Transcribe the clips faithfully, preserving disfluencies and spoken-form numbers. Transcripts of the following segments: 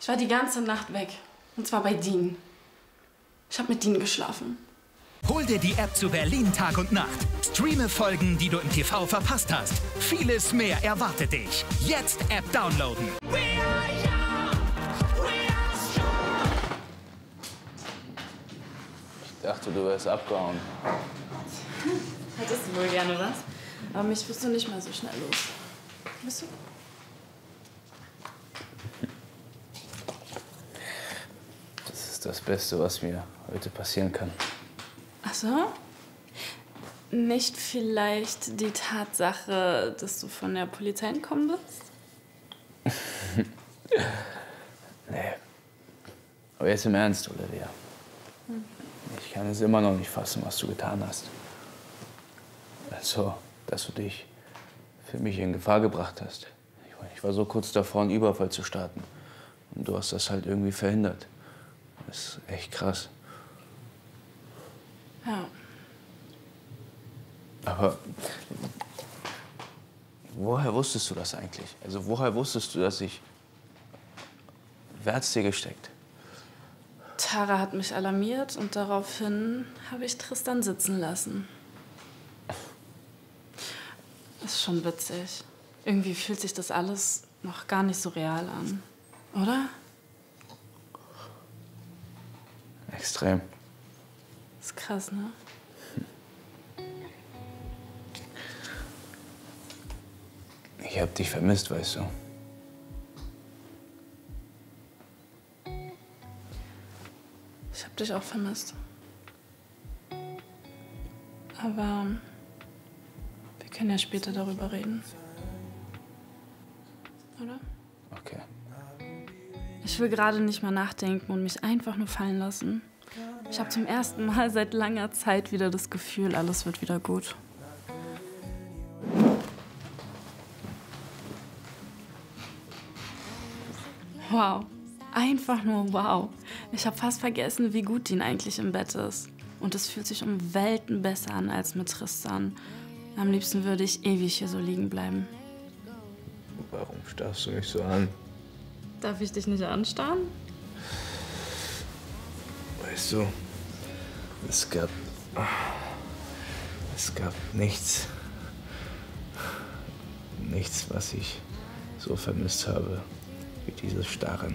Ich war die ganze Nacht weg. Und zwar bei Dean. Ich habe mit Dean geschlafen. Hol dir die App zu Berlin Tag und Nacht. Streame Folgen, die du im T V verpasst hast. Vieles mehr erwartet dich. Jetzt App downloaden. We are young. We are strong. Ich dachte, du wärst abgehauen. Hättest du wohl gerne was? Aber mich wirst du nicht mal so schnell los. Bist du? Das ist das Beste, was mir heute passieren kann. Ach so? Nicht vielleicht die Tatsache, dass du von der Polizei entkommen bist? Nee. Aber jetzt im Ernst, Olivia. Hm. Ich kann es immer noch nicht fassen, was du getan hast. Also, dass du dich für mich in Gefahr gebracht hast. Ich war, ich war so kurz davor, einen Überfall zu starten. Und du hast das halt irgendwie verhindert. Das ist echt krass. Ja. Aber woher wusstest du das eigentlich? Also woher wusstest du, dass ich... Wer hat's dir gesteckt? Tara hat mich alarmiert und daraufhin habe ich Tristan sitzen lassen. Das ist schon witzig. Irgendwie fühlt sich das alles noch gar nicht so real an, oder? Extrem. Das ist krass, ne? Ich hab dich vermisst, weißt du. Ich hab dich auch vermisst. Aber wir können ja später darüber reden. Oder? Okay. Ich will gerade nicht mal nachdenken und mich einfach nur fallen lassen. Ich habe zum ersten Mal seit langer Zeit wieder das Gefühl, alles wird wieder gut. Wow. Einfach nur wow. Ich habe fast vergessen, wie gut Dean eigentlich im Bett ist. Und es fühlt sich um Welten besser an als mit Tristan. Am liebsten würde ich ewig hier so liegen bleiben. Warum starrst du mich so an? Darf ich dich nicht anstarren? Weißt du, es gab... Es gab nichts... Nichts, was ich so vermisst habe, wie dieses Starren.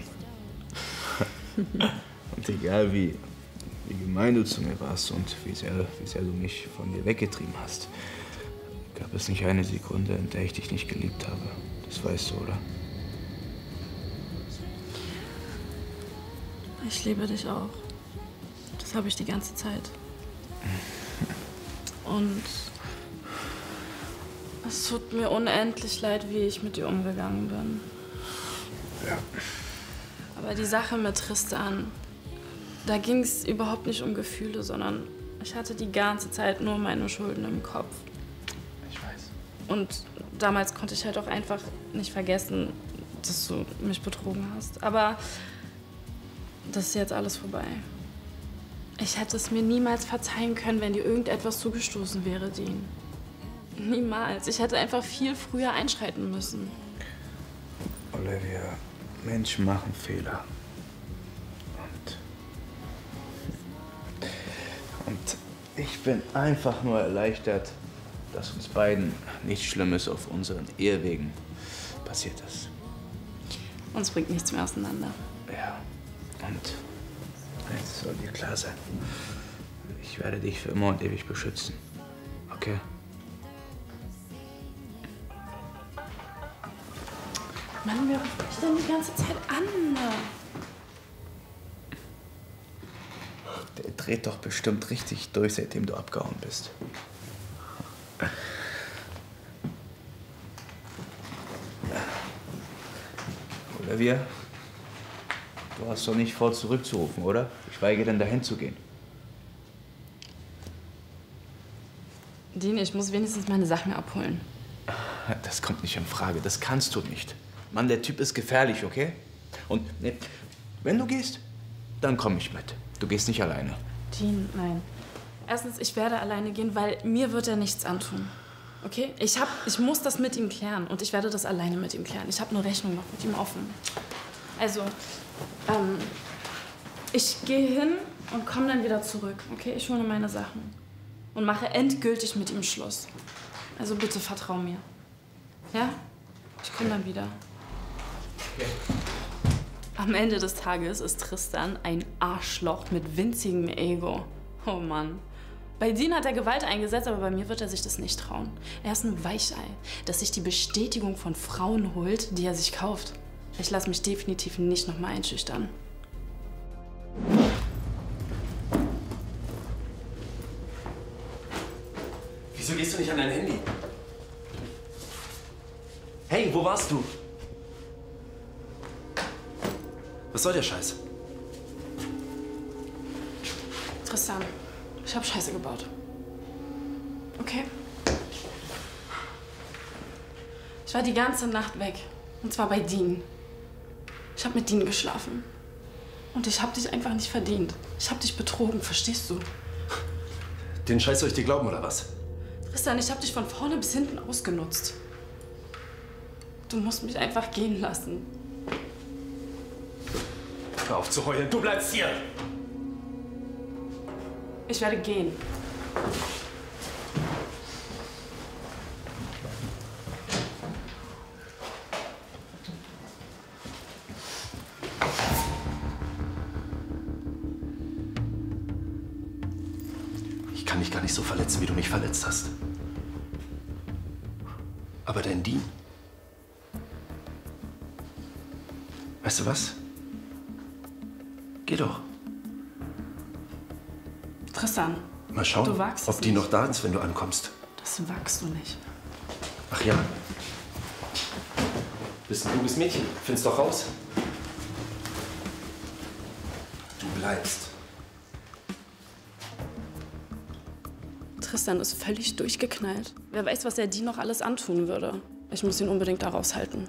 Und egal wie, wie gemein du zu mir warst und wie sehr, wie sehr du mich von dir weggetrieben hast, gab es nicht eine Sekunde, in der ich dich nicht geliebt habe. Das weißt du, oder? Ich liebe dich auch. Das habe ich die ganze Zeit. Und es tut mir unendlich leid, wie ich mit dir umgegangen bin. Ja. Aber die Sache mit Tristan, da ging es überhaupt nicht um Gefühle, sondern ich hatte die ganze Zeit nur meine Schulden im Kopf. Ich weiß. Und damals konnte ich halt auch einfach nicht vergessen, dass du mich betrogen hast. Aber das ist jetzt alles vorbei. Ich hätte es mir niemals verzeihen können, wenn dir irgendetwas zugestoßen wäre, Dean. Niemals. Ich hätte einfach viel früher einschreiten müssen. Olivia, Menschen machen Fehler. Und, und ich bin einfach nur erleichtert, dass uns beiden nichts Schlimmes auf unseren Ehewegen passiert ist. Uns bringt nichts mehr auseinander. Ja, und eins soll dir klar sein. Ich werde dich für immer und ewig beschützen. Okay? Mann, wer ruft mich denn die ganze Zeit an? Der dreht doch bestimmt richtig durch, seitdem du abgehauen bist. Olivia, du hast doch nicht vor, zurückzurufen, oder? Ich weigere dann, dahin zu gehen. Dean, ich muss wenigstens meine Sachen abholen. Das kommt nicht in Frage. Das kannst du nicht. Mann, der Typ ist gefährlich, okay? Und ne, wenn du gehst, dann komm ich mit. Du gehst nicht alleine. Dean, nein. Erstens, ich werde alleine gehen, weil mir wird er nichts antun. Okay? Ich, hab, ich muss das mit ihm klären und ich werde das alleine mit ihm klären. Ich habe eine Rechnung noch mit ihm offen. Also, ähm, ich gehe hin und komme dann wieder zurück, okay? Ich hole meine Sachen und mache endgültig mit ihm Schluss. Also bitte vertrau mir. Ja? Ich komme dann wieder. Okay. Am Ende des Tages ist Tristan ein Arschloch mit winzigem Ego. Oh Mann. Bei Dean hat er Gewalt eingesetzt, aber bei mir wird er sich das nicht trauen. Er ist ein Weichei, das sich die Bestätigung von Frauen holt, die er sich kauft. Ich lasse mich definitiv nicht noch mal einschüchtern. Wieso gehst du nicht an dein Handy? Hey, wo warst du? Was soll der Scheiß? Tristan, ich habe Scheiße gebaut. Okay? Ich war die ganze Nacht weg. Und zwar bei Dean. Ich habe mit Dean geschlafen. Und ich habe dich einfach nicht verdient. Ich habe dich betrogen, verstehst du? Den Scheiß soll ich dir glauben, oder was? Tristan, ich habe dich von vorne bis hinten ausgenutzt. Du musst mich einfach gehen lassen. Hör auf zu heulen, du bleibst hier! Ich werde gehen. Ich kann dich gar nicht so verletzen, wie du mich verletzt hast. Aber dein Dean... Weißt du was? Geh doch. Tristan, mal schauen, du wagst ob es die nicht. noch da ist, wenn du ankommst. Das wagst du nicht. Ach ja. Bist ein kluges Mädchen. Find's doch raus. Du bleibst. Tristan ist völlig durchgeknallt. Wer weiß, was er Dean noch alles antun würde. Ich muss ihn unbedingt da raushalten.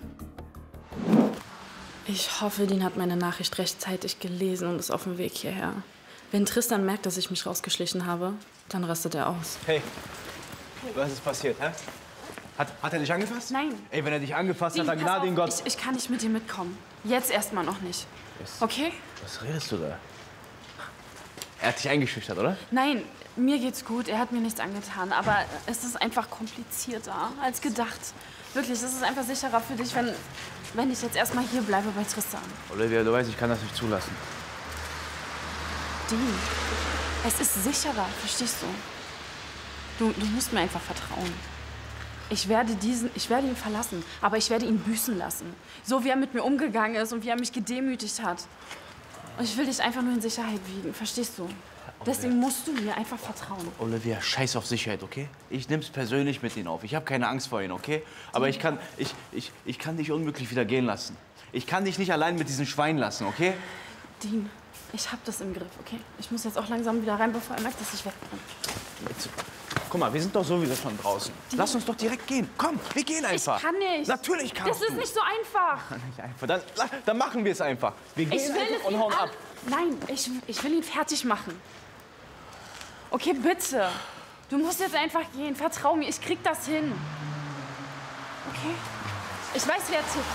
Ich hoffe, Dean hat meine Nachricht rechtzeitig gelesen und ist auf dem Weg hierher. Wenn Tristan merkt, dass ich mich rausgeschlichen habe, dann rastet er aus. Hey, was ist passiert, hä? Hat, hat er dich angefasst? Nein. Ey, wenn er dich angefasst Dean, hat, dann pass gnade ihn auf, Gott. Ich, ich kann nicht mit dir mitkommen. Jetzt erstmal noch nicht. Okay? Was redest du da? Er hat dich eingeschüchtert, oder? Nein, mir geht's gut. Er hat mir nichts angetan. Aber es ist einfach komplizierter als gedacht. Wirklich, es ist einfach sicherer für dich, wenn, wenn ich jetzt erstmal hier bleibe bei Tristan. Olivia, du weißt, ich kann das nicht zulassen. Dean, es ist sicherer, verstehst du? Du, du musst mir einfach vertrauen. Ich werde, diesen, ich werde ihn verlassen, aber ich werde ihn büßen lassen. So wie er mit mir umgegangen ist und wie er mich gedemütigt hat. Und ich will dich einfach nur in Sicherheit wiegen, verstehst du? Deswegen musst du mir einfach vertrauen. Olivia, scheiß auf Sicherheit, okay? Ich nehm's persönlich mit ihm auf. Ich habe keine Angst vor ihm, okay? Aber ich kann, ich, ich, ich kann dich unmöglich wieder gehen lassen. Ich kann dich nicht allein mit diesem Schwein lassen, okay? Dean, ich hab das im Griff, okay? Ich muss jetzt auch langsam wieder rein, bevor er merkt, dass ich weg bin. Jetzt, guck mal, wir sind doch sowieso schon draußen. Dean. Lass uns doch direkt gehen. Komm, wir gehen einfach. Ich kann nicht. Natürlich kannst Das du. ist nicht so einfach. Nicht einfach. Dann, dann machen wir es einfach. Wir gehen Ich will einfach es und ihn hauen an- ab. Nein, ich, ich will ihn fertig machen. Okay, bitte. Du musst jetzt einfach gehen. Vertrau mir, ich krieg das hin. Okay? Ich weiß, wer tickt.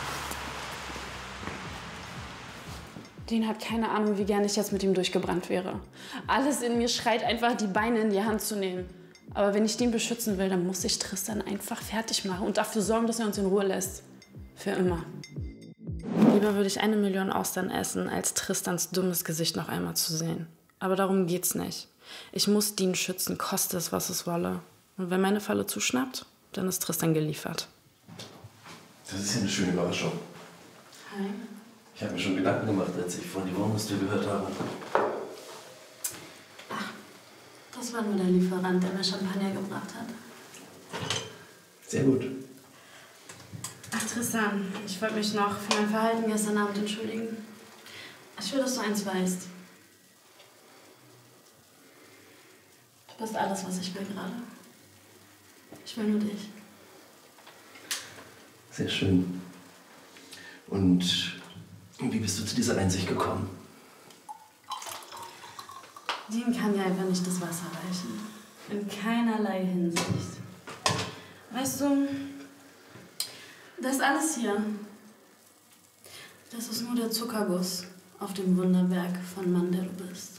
Dean hat keine Ahnung, wie gern ich jetzt mit ihm durchgebrannt wäre. Alles in mir schreit einfach, die Beine in die Hand zu nehmen. Aber wenn ich den beschützen will, dann muss ich Tristan einfach fertig machen und dafür sorgen, dass er uns in Ruhe lässt. Für immer. Lieber würde ich eine Million Austern essen, als Tristans dummes Gesicht noch einmal zu sehen. Aber darum geht's nicht. Ich muss Dean schützen, koste es, was es wolle. Und wenn meine Falle zuschnappt, dann ist Tristan geliefert. Das ist ja eine schöne Überraschung. Hi. Ich habe mir schon Gedanken gemacht, als ich von die Wohnungstür gehört habe. Das war nur der Lieferant, der mir Champagner gebracht hat. Sehr gut. Ach, Tristan, ich wollte mich noch für mein Verhalten gestern Abend entschuldigen. Ich will, dass du eins weißt. Du bist alles, was ich will gerade. Ich will nur dich. Sehr schön. Und wie bist du zu dieser Einsicht gekommen? Dean kann ja einfach nicht das Wasser reichen. In keinerlei Hinsicht. Weißt du, das alles hier, Das ist nur der Zuckerguss auf dem Wunderberg von Mann, der du bist.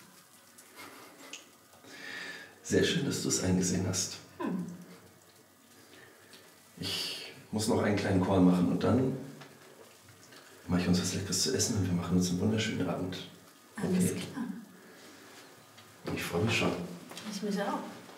Sehr schön, dass du es eingesehen hast. Hm. Ich muss noch einen kleinen Call machen und dann mache ich uns was Leckeres zu essen und wir machen uns einen wunderschönen Abend. Okay. Alles klar. Ich freue mich schon. Ich mich auch.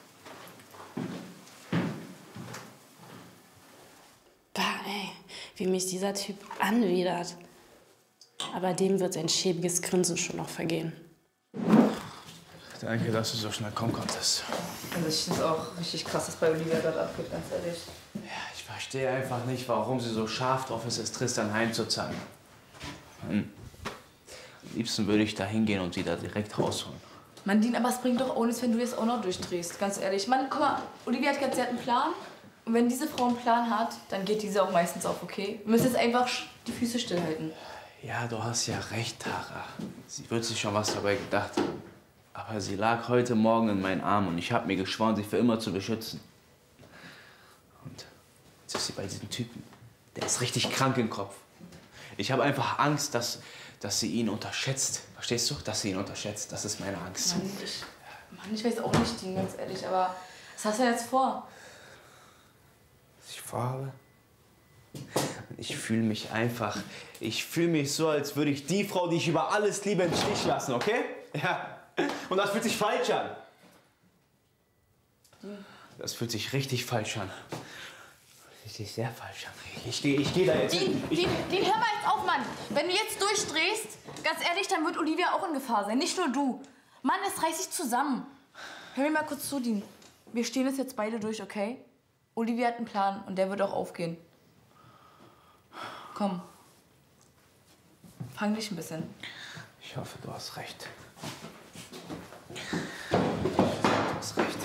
Bah, ey, wie mich dieser Typ anwidert. Aber dem wird sein schäbiges Grinsen schon noch vergehen. Danke, dass du so schnell kommen konntest. Also ich finde es auch richtig krass, was bei Olivia gerade abgeht, ganz ehrlich. Ja, ich verstehe einfach nicht, warum sie so scharf drauf ist, es Tristan heimzuzahlen. Hm. Am liebsten würde ich da hingehen und sie da direkt rausholen. Mann, Dean, aber es bringt doch auch nichts, wenn du jetzt auch noch durchdrehst, ganz ehrlich. Mann, guck mal, Olivia hat gesagt, sie hat einen Plan. Und wenn diese Frau einen Plan hat, dann geht diese auch meistens auf, okay? Wir müssen jetzt einfach die Füße stillhalten. Ja, du hast ja recht, Tara. Sie wird sich schon was dabei gedacht haben. Aber sie lag heute Morgen in meinen Armen und ich habe mir geschworen, sie für immer zu beschützen. Und jetzt ist sie bei diesem Typen. Der ist richtig krank im Kopf. Ich habe einfach Angst, dass, dass sie ihn unterschätzt. Verstehst du? Dass sie ihn unterschätzt. Das ist meine Angst. Mann, ich, Mann, ich weiß auch nicht, Dean, ganz ehrlich, aber was hast du denn jetzt vor? Was ich vorhabe? Ich fühle mich einfach, ich fühle mich so, als würde ich die Frau, die ich über alles liebe, im Stich lassen, okay? Ja. Und das fühlt sich falsch an. Das fühlt sich richtig falsch an. Richtig sehr falsch an. Ich gehe ich geh da jetzt. Dean, Dean, Dean, hör mal jetzt auf, Mann. Wenn du jetzt durchdrehst, ganz ehrlich, dann wird Olivia auch in Gefahr sein. Nicht nur du. Mann, es reißt sich zusammen. Hör mir mal kurz zu, Dean. Wir stehen es jetzt beide durch, okay? Olivia hat einen Plan und der wird auch aufgehen. Komm. Fang dich ein bisschen. Ich hoffe, du hast recht. Du hast recht.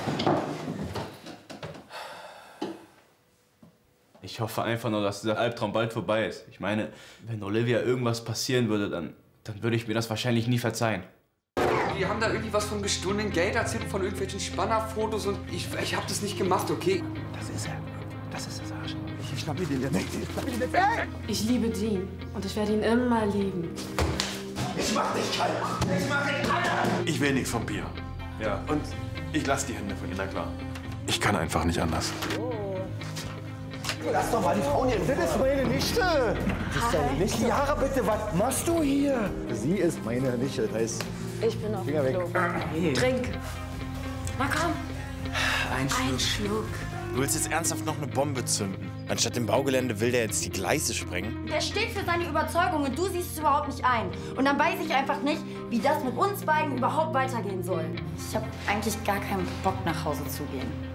Ich hoffe einfach nur, dass dieser Albtraum bald vorbei ist. Ich meine, wenn Olivia irgendwas passieren würde, dann, dann würde ich mir das wahrscheinlich nie verzeihen. Die haben da irgendwie was von gestohlenen Geld erzählt, von irgendwelchen Spannerfotos und ich, ich hab das nicht gemacht, okay? Das ist er. Das ist das Arsch. Ich schnapp mir den jetzt. Ich schnapp mir den jetzt. Hey! Ich liebe Dean und ich werde ihn immer lieben. Ich mach dich kalt! Ich mach dich kalt! Ich will nichts vom Bier. Ja. Und ich lasse die Hände von ihr, na klar. Ich kann einfach nicht anders. Lass doch mal die Frau hier in Ruhe. Das ist meine Nichte. Das ist deine Nichte? Chiara, bitte, was machst du hier? Sie ist meine Nichte, das heißt... Ich bin auf Finger dem weg. Klo. Trink. Na komm. Ein Schluck. Ein Schluck. Du willst jetzt ernsthaft noch eine Bombe zünden? Anstatt dem Baugelände will der jetzt die Gleise sprengen? Der steht für seine Überzeugung und du siehst es überhaupt nicht ein. Und dann weiß ich einfach nicht, wie das mit uns beiden überhaupt weitergehen soll. Ich habe eigentlich gar keinen Bock, nach Hause zu gehen.